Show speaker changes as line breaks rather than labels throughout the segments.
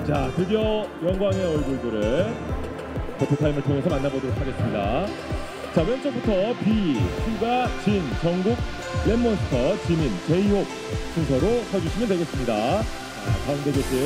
자, 드디어 영광의 얼굴들을 포토타임을 통해서 만나보도록 하겠습니다. 자, 왼쪽부터 B, 슈가, 진, 정국, 랩몬스터, 지민, 제이홉 순서로 서주시면 되겠습니다. 자, 가운데 계신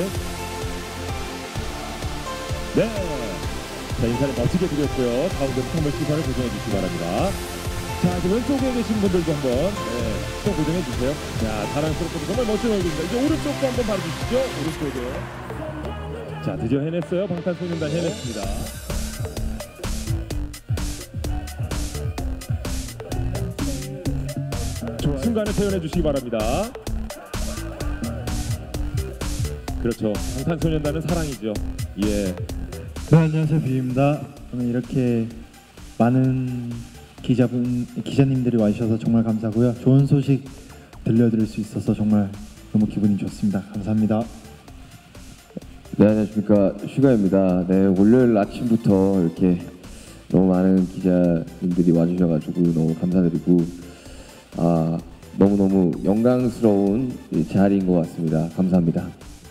네, 자, 인사를 멋지게 드렸고요. 가운데부터 한번 시선을 고정해 주시기 바랍니다. 자, 이제 왼쪽에 계신 분들도 한번 시선 고정해 주세요. 자, 자랑스럽고 정말 멋진 얼굴입니다. 이제 오른쪽도 한번 봐주시죠. 오른쪽에. 자, 드디어 해냈어요. 방탄소년단 해냈습니다. 순간을 표현해 주시기 바랍니다. 그렇죠. 방탄소년단은 사랑이죠. 예.
네, 안녕하세요, 비입니다. 오늘 이렇게 많은 기자님들이 와주셔서 정말 감사하고요. 좋은 소식 들려드릴 수 있어서 정말 너무 기분이 좋습니다. 감사합니다.
네, 안녕하십니까, 슈가입니다. 네, 월요일 아침부터 이렇게 너무 많은 기자님들이 와주셔가지고 너무 감사드리고 너무너무 영광스러운 자리인 것 같습니다. 감사합니다.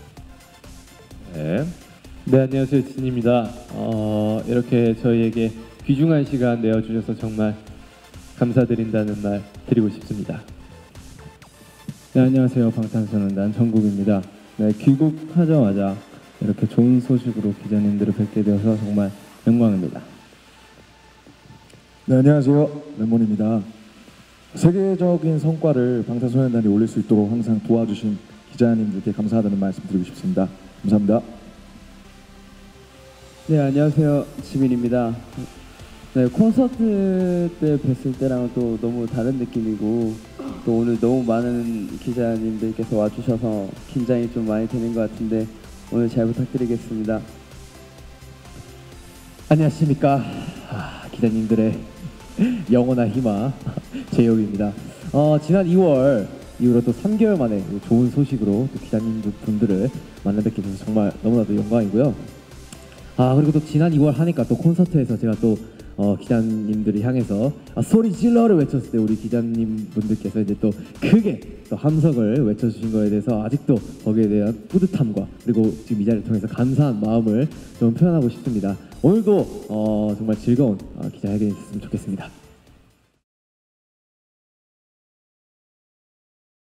네.
네, 안녕하세요, 진입니다. 이렇게 저희에게 귀중한 시간 내어주셔서 정말 감사드린다는 말 드리고 싶습니다.
네, 안녕하세요, 방탄소년단 정국입니다. 네, 귀국하자마자 이렇게 좋은 소식으로 기자님들을 뵙게 되어서 정말 영광입니다.
네, 안녕하세요, 랩몬입니다. 세계적인 성과를 방탄소년단이 올릴 수 있도록 항상 도와주신 기자님들께 감사하다는 말씀 드리고 싶습니다. 감사합니다.
네, 안녕하세요, 지민입니다. 네, 콘서트 때 뵀을 때랑은 또 너무 다른 느낌이고 또 오늘 너무 많은 기자님들께서 와주셔서 긴장이 좀 많이 되는 것 같은데 오늘 잘 부탁드리겠습니다.
안녕하십니까, 기자님들의 영원한 희망 제이홉입니다. 지난 2월 이후로 또 3개월 만에 좋은 소식으로 또 기자님들 분들을 만나뵙게 돼서 정말 너무나도 영광이고요. 그리고 또 지난 2월 하니까 또 콘서트에서 제가 또 기자님들을 향해서 소리 질러를 외쳤을 때 우리 기자님 분들께서 이제 또 크게 또 함성을 외쳐주신 거에 대해서 아직도 거기에 대한 뿌듯함과 그리고 지금 이 자리를 통해서 감사한 마음을 좀 표현하고 싶습니다. 오늘도 정말 즐거운 기자회견이 있었으면 좋겠습니다.